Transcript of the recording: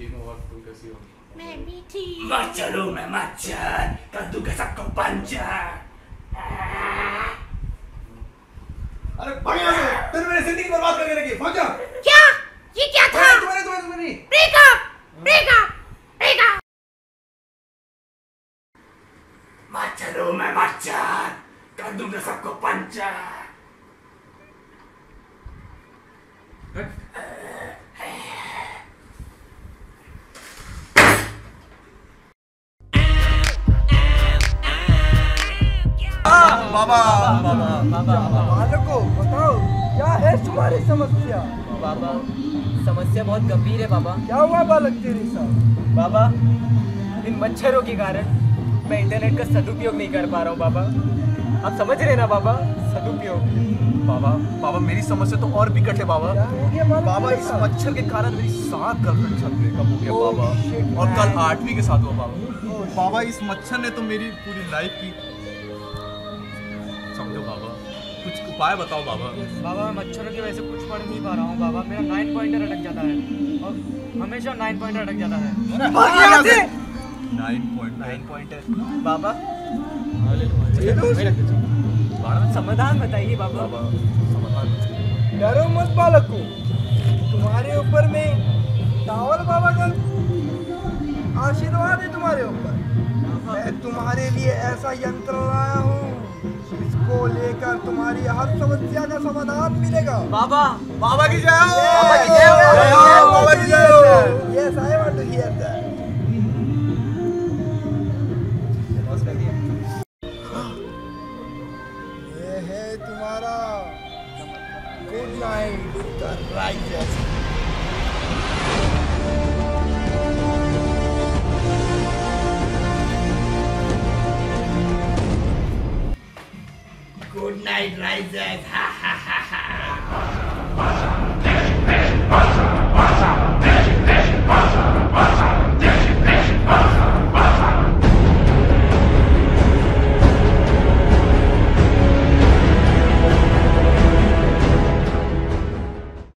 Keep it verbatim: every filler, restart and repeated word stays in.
तीनों और तुम कैसी हो? मैं भी ठीक। मच्छर हूँ मैं, मच्छर कद्दू के सबको पंचर। अरे बढ़िया से तेरे मेरी जिंदगी बर्बाद करके रखी। भाग जा। क्या? ये क्या था? तुम्हारे तुम्हारे तुम्हारे ब्रेकअप ब्रेकअप ब्रेकअप। मच्छर हूँ मैं, मच्छर कद्दू के सबको पंचर। बाबा बाबा बाबा बालको बताओ क्या है तुम्हारी समस्या? बाबा समस्या बहुत गंभीर है बाबा। क्या हुआ बालक तेरे साथ? बाबा इन मच्छरों के कारण मैं इंटरनेट का सदुपयोग नहीं कर पा रहा हूँ बाबा। आप समझ रहे ना बाबा, सदुपयोग। बाबा बाबा मेरी समस्या तो और बिकट है बाबा। क्या हो गया बालक बाबा तेरे इस साथ? मच्छर के कारण मेरी सात गर्लफ्रेंड के साथ ब्रेकअप हो गया Oh, बाबा। shit, और कल man. आठवीं के साथ हुआ बाबा। बाबा इस मच्छर ने तो मेरी पूरी लाइफ की, समझो बाबा कुछ उपाय बताओ बाबा। बाबा मैं मच्छरों की वजह से कुछ पढ़ नहीं पा रहा हूँ बाबा। मेरा नाइन पॉइंटर अटक जाता है और हमेशा नाइन पॉइंटर अटक जाता है। नाइन पॉइंट नाइन पॉइंटर बाबा ये तो समाधान बताइए बाबा। बाबा समाधान। डरो मत बालको, तुम्हारे ऊपर में टावल बाबा का आशीर्वाद है तुम्हारे ऊपर। मैं तुम्हारे लिए ऐसा यंत्र लाया हूँ, इसको लेकर तुम्हारी हर समस्या का समाधान मिलेगा। बाबा बाबा की जय हो। बाबा की जय हो। जय हो, बाबा की जय हो। Yes, I want to hear that. ये है तुम्हारा good night risers. Good night risers.